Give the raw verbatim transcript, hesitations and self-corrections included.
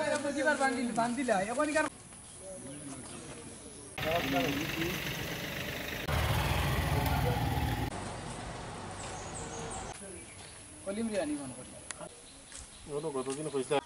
প্রতিবার বান্দিল বান্দিলা এখন কার কলিম রিয়ানি মন করি ওনো কতদিন কইছা